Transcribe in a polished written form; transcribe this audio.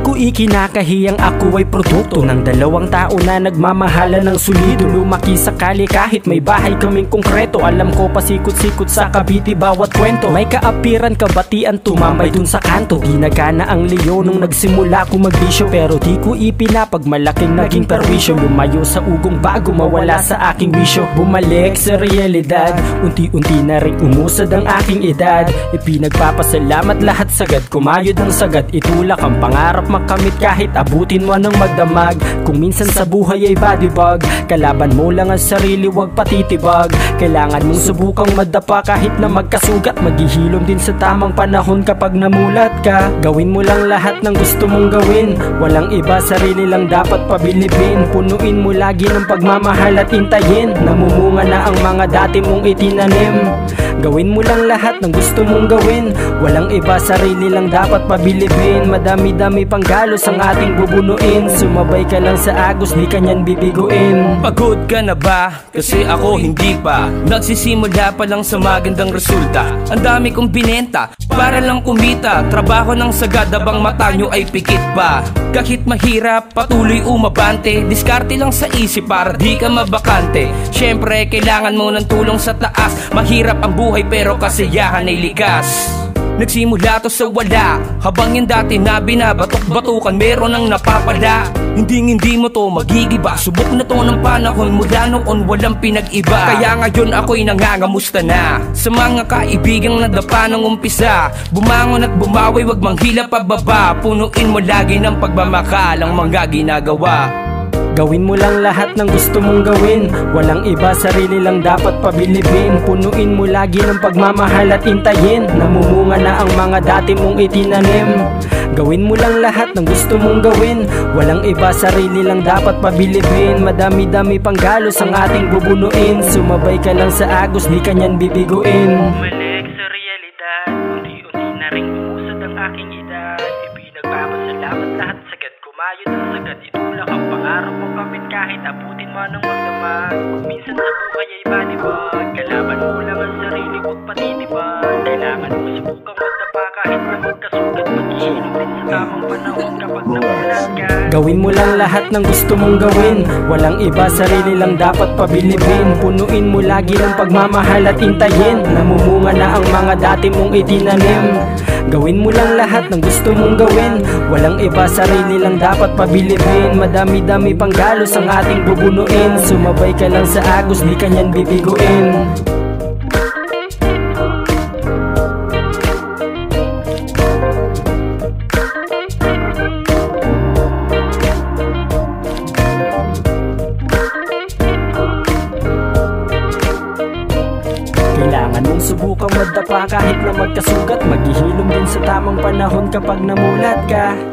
ko ikinakahiyang ako ay produkto ng dalawang tao na nagmamahala ng solido. Lumaki sa kali kahit may bahay kaming konkreto. Alam ko pasikot-sikot sa Cavite bawat kwento. May kaapiran, kabatian, tumambay dun sa kanto. Di nagana ang leon nung nagsimula ko magbisyo, pero di ko ipinapag malaking naging perwisyo. Lumayo sa ugong bago mawala sa aking wisyo. Bumalik sa realidad, unti-unti na rin umusad ang aking edad. Ipinagpapasalamat lahat sagad, kumayod ang sagad. Itulak ang pangarap makamit kahit abutin mo ng magdamag. Kung minsan sa buhay ay bodybag, kalaban mo lang ang sarili, wag patitibag. Kailangan mong subukang madapa kahit na magkasugat. Maghihilom din sa tamang panahon kapag namulat ka. Gawin mo lang lahat ng gusto mong gawin, walang iba, sarili lang dapat pabilibin. Punuin mo lagi ng pagmamahal at intayin, namumunga na ang mga dati mong itinanim. Gawin mo lang lahat ng gusto mong gawin, walang iba, sarili lang dapat pabilibin. Madami-dami pang galos ang ating bubunuin, sumabay ka lang sa agos, di kanyan bibiguin. Pagod ka na ba? Kasi ako hindi pa. Nagsisimula pa lang sa magandang resulta. Ang dami kong binenta para lang kumita. Trabaho ng sagad habang mata nyo ay pikit pa. Kahit mahirap, patuloy umabante. Diskarte lang sa isip para di ka mabakante. Syempre, kailangan mo ng tulong sa taas. Mahirap ang buhay pero kasiyahan ay likas. Nagsimula to sa wala, habang yung dati na binabatok-batukan meron ang napapala. Hindi mo to magigiba, subok na to ng panahon. Mula noon walang pinag-iba, kaya ngayon ako'y nangangamusta na sa mga kaibigang nadapa ng umpisa. Bumangon at bumawi, wag manghila pababa. Punuin mo lagi ng pagmamakal ang mga ginagawa. Gawin mo lang lahat ng gusto mong gawin, walang iba, sarili lang dapat pabilibin. Punuin mo lagi ng pagmamahal at intayin, namumunga na ang mga dati mong itinanim. Gawin mo lang lahat ng gusto mong gawin, walang iba, sarili lang dapat pabilibin. Madami-dami pang galos ang ating bubunuin, sumabay ka lang sa agos, di kanyan bibiguin. Bumalik sa realidad, unti-unti na rin umusad ang aking edad. Ipinagpapasalamat lahat sagad, kumayod ang sagad. Itulak ang pangarap mo kapit kahit abutin mo ng magdamag. Minsan sa buhay ay bodybag, kalaban mo lang ang sarili, wag patitibag. Kailangan mo subukang magdapa kahit na magkasugat. Maghihilom din sa tamang panahon kapag namulat ka. Gawin mo lang lahat ng gusto mong gawin, walang iba, sarili lang dapat pabilibin. Punuin mo lagi ng pagmamahal at intayin, namumunga na ang mga dati mong itinanim. Gawin mo lang lahat ng gusto mong gawin, walang iba, sarili lang dapat pabilibin. Madami-dami pang galos ang ating bubunuin, sumabay ka lang sa agos, di kanyan bibiguin. Kailangan mong subukang madapa kahit na magkasugat. Maghihilom din sa tamang panahon kapag namulat ka.